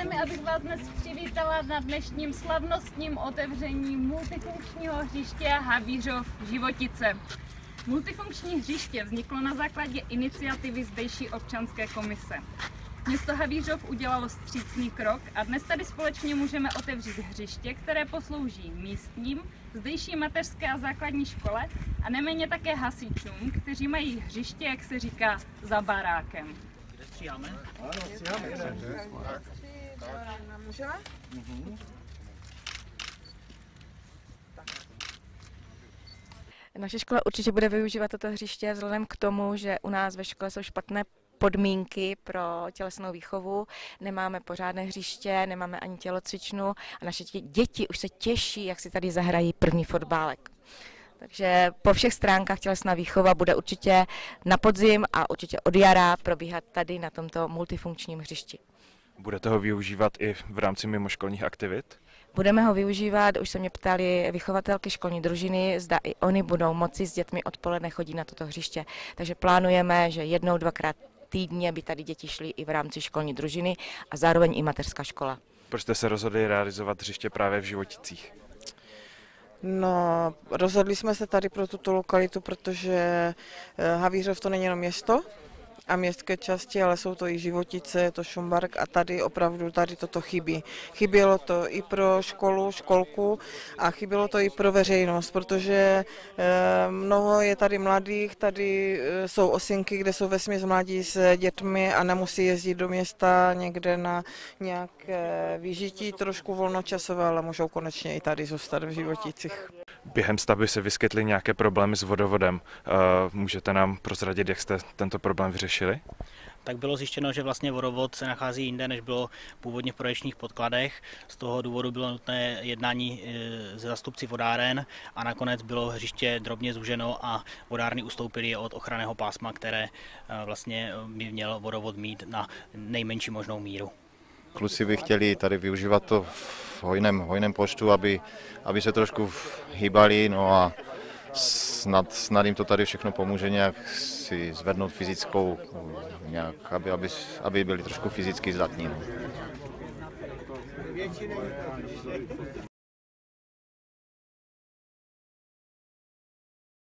Dovolte mi, abych vás dnes přivítala na dnešním slavnostním otevření multifunkčního hřiště Havířov Životice. Multifunkční hřiště vzniklo na základě iniciativy zdejší občanské komise. Město Havířov udělalo vstřícný krok a dnes tady společně můžeme otevřít hřiště, které poslouží místním, zdejší mateřské a základní škole a neméně také hasičům, kteří mají hřiště, jak se říká, za barákem. Kde stříháme? Ano, stříháme. Můžeme? Naše škola určitě bude využívat toto hřiště vzhledem k tomu, že u nás ve škole jsou špatné podmínky pro tělesnou výchovu, nemáme pořádné hřiště, nemáme ani tělocvičnu a naše děti už se těší, jak si tady zahrají první fotbálek. Takže po všech stránkách tělesná výchova bude určitě na podzim a určitě od jara probíhat tady na tomto multifunkčním hřišti. Budete ho využívat i v rámci mimoškolních aktivit? Budeme ho využívat, už se mě ptali vychovatelky školní družiny, zda i oni budou moci s dětmi odpoledne chodit na toto hřiště. Takže plánujeme, že jednou, dvakrát týdně by tady děti šly i v rámci školní družiny a zároveň i mateřská škola. Proč jste se rozhodli realizovat hřiště právě v Životicích? No, rozhodli jsme se tady pro tuto lokalitu, protože Havířov to není jenom město a městské části, ale jsou to i Životice, je to Šumberk a tady opravdu toto chybí. Chybělo to i pro školku a chybělo to i pro veřejnost, protože mnoho je tady mladých, tady jsou osinky, kde jsou vesměs mladí s dětmi a nemusí jezdit do města někde na nějaké výžití, trošku volnočasové, ale můžou konečně i tady zůstat v Životicích. Během stavby se vyskytly nějaké problémy s vodovodem. Můžete nám prozradit, jak jste tento problém vyřešili? Tak bylo zjištěno, že vlastně vodovod se nachází jinde, než bylo původně v projekčních podkladech. Z toho důvodu bylo nutné jednání se zástupci vodáren a nakonec bylo hřiště drobně zúženo a vodárny ustoupily od ochranného pásma, které vlastně by měl vodovod mít na nejmenší možnou míru. Kluci by chtěli tady využívat to v hojném počtu, aby se trošku hýbali, no a snad jim to tady všechno pomůže nějak si zvednout fyzickou, nějak, aby byli trošku fyzicky zdatní. No.